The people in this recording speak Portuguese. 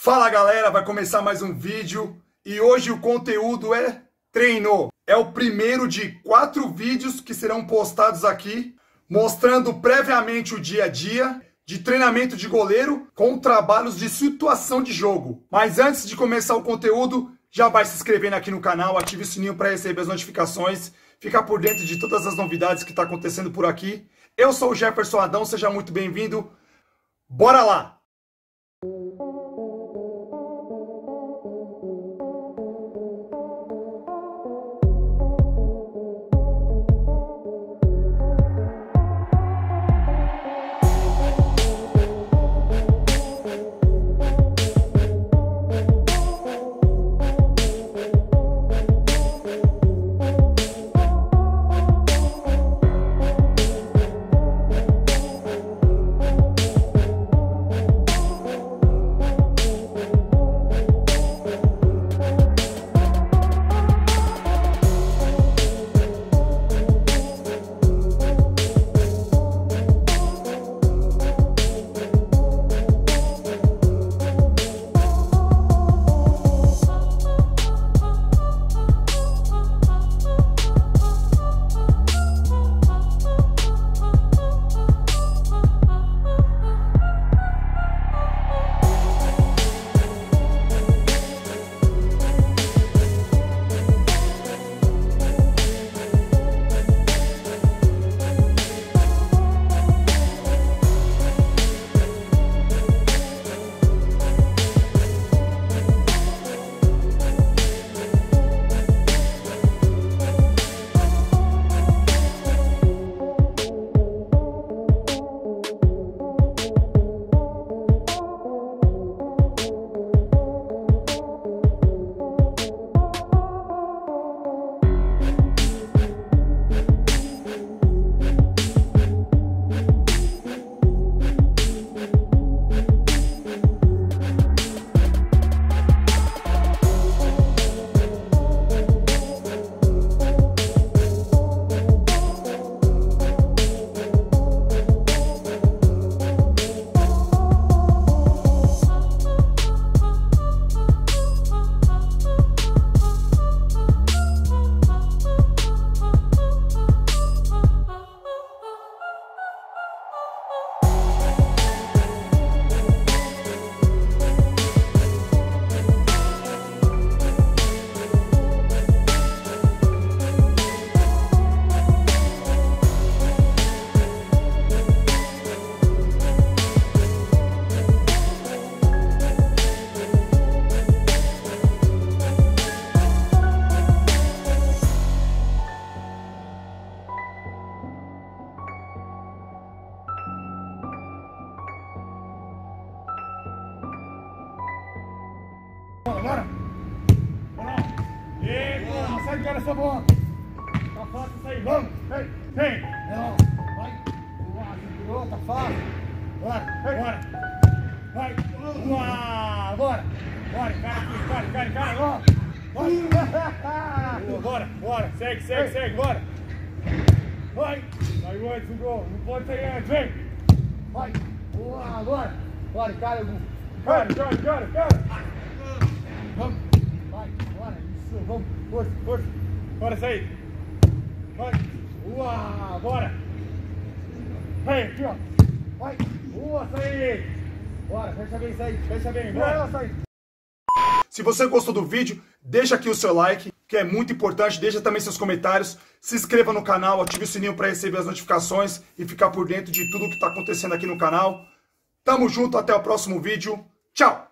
Fala galera, vai começar mais um vídeo e hoje o conteúdo é treino. É o primeiro de 4 vídeos que serão postados aqui, mostrando previamente o dia a dia de treinamento de goleiro com trabalhos de situação de jogo. Mas antes de começar o conteúdo, já vai se inscrevendo aqui no canal, ative o sininho para receber as notificações, ficar por dentro de todas as novidades que está acontecendo por aqui. Eu sou o Jefferson Adão, seja muito bem-vindo. Bora lá! Bora! Bora! E boa! Sai de cara essa bola! Tá fácil isso aí! Vamos! Vem! Não! Vai! Boa! Segurou! Tá fácil! Bora! Bora! Vai! Boa! Bora! Bora! Cara! Bora! Bora! Segue! Bora! Vai! Vai antes do gol! Não pode sair antes! Vem! Vai! Boa! Bora! Bora! Cara! Vamos! Vai! Bora! Isso! Vamos! Força! Bora sair! Vai! Boa! Bora! Vem! Aqui, ó! Vai! Boa! Sair! Bora! Fecha bem! Bora! Sair! Se você gostou do vídeo, deixa aqui o seu like, que é muito importante, deixa também seus comentários, se inscreva no canal, ative o sininho para receber as notificações e ficar por dentro de tudo que está acontecendo aqui no canal. Tamo junto, até o próximo vídeo. Tchau!